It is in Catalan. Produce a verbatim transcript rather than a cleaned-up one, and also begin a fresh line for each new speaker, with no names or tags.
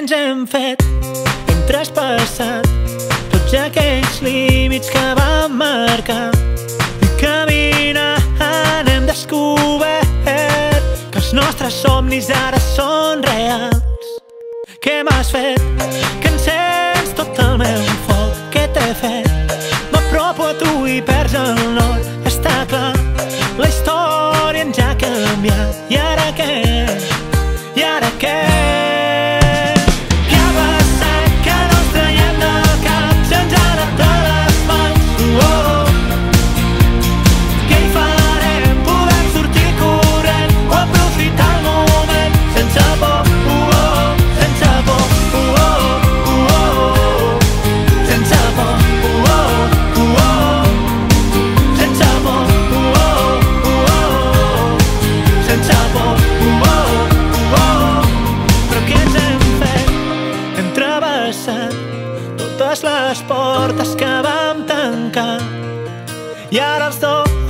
ens hem fet? Hem traspassat tots aquells límits que vam marcar i caminant hem descobert que els nostres somnis ara són reals. Què m'has fet? Que encens tot el meu foc. Què t'he fet? M'apropo a tu i perds el nord. Està clar, la història ens ha canviat. I ara què? I ara què? Què ha passat? Que no ens traiem del cap, se'ns ha anat de les mans. Oh, oh. Què hi farem? Podem sortir corrent o aprofitar el moment sense por. Oh, oh. Sense por. Oh, oh. Oh, oh. Sense por. Oh, oh. Oh, oh. Sense por. Oh, oh. Oh, oh. Sense por. Oh, oh. Però què ens hem fet? Hem travessat totes les portes que vam tancar i ara els dos